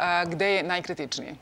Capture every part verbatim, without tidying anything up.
gde je najkritičnije?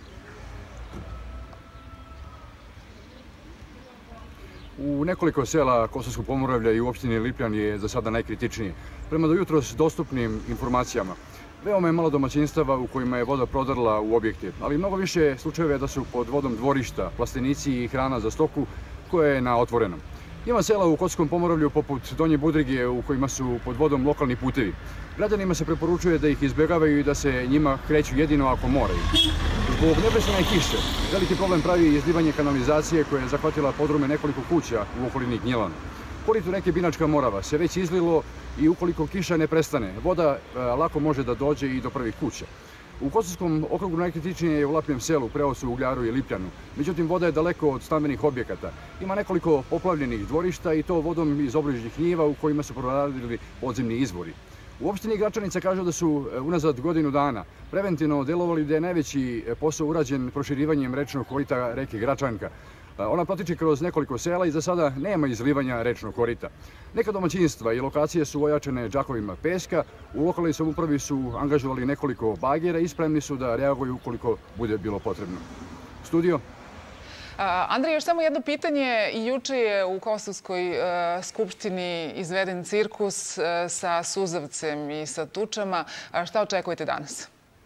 U nekoliko sela Kosovskog Pomoravlja i u opštini Lipljan je za sada najkritičnije. Prema do jutros dostupnim informacijama, veoma je malo domaćinstava u kojima je voda prodrla u objekte, ali mnogo više slučajeva je da su pod vodom dvorišta, plastenici i hrana za stoku koja je na otvorenom. Ima sela u Kosovskom Pomoravlju poput Donje Budrige u kojima su pod vodom lokalni putevi. Građanima se preporučuje da ih izbjegavaju i da se njima kreću jedino ako moraju. Zbog neprestane kiše, veliki problem pravi izlivanje kanalizacije koja je zahvatila podrume nekoliko kuća u okolini Gnjilana. Korito reke Binačka Morava se već izlilo i ukoliko kiša ne prestane, voda lako može da dođe i do prvih kuća. U Kosovskom okrugu najkritičnije je u Lapnjem selu, Preosu, Ugljaru i Lipljanu. Međutim, voda je daleko od stambenih objekata. Ima nekoliko poplavljenih dvorišta i to vodom iz obližnjih njiva u kojima su proradili podzemni izvori. U opštini Gračanica kažu da su unazad godinu dana preventivno delovali da je najveći posao urađen proširivanjem rečnog korita reke Gračanka. Ona protiče kroz nekoliko sela i za sada nema izlivanja rečnog korita. Neka domaćinstva i lokacije su ojačane džakovima peska, u lokalnoj samoupravi su angažovali nekoliko bagera i spremni su da reaguju ukoliko bude bilo potrebno. Studio? Andrej, još samo jedno pitanje. Juče je u Kosovskoj skupštini izveden cirkus sa suzavcem i sa tučama. Šta očekujete danas?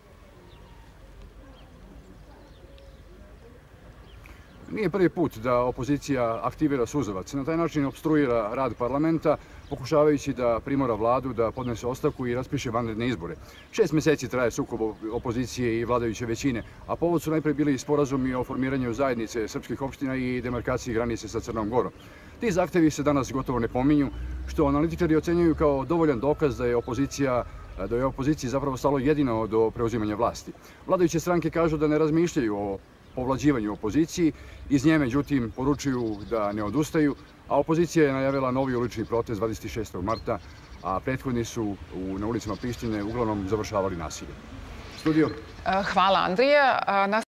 Nije prvi put da opozicija aktivira suzavac. Na taj način opstruira rad parlamenta, pokušavajući da primora vladu da podnese ostavku i raspiše vanredne izbore. Šest meseci traje sukob opozicije i vladajuće većine, a povod su najpre bili sporazumi o formiranju zajednice srpskih opština i demarkaciji granice sa Crnom Gorom. Ti zahtevi se danas gotovo ne pominju, što analitičari ocenjuju kao dovoljan dokaz da je opozicija da je opoziciji zapravo stalo jedino do preuzimanja vlasti. Vladajuće stranke kažu da ne razmišljaju o povlađivanju opoziciji, iz nje međutim poručuju da ne odustaju, a opozicija je najavila novi ulični protest dvadeset šestog marta, a prethodni su na ulicama Prištine uglavnom završavali nasilje. Studio? Hvala, Andrija.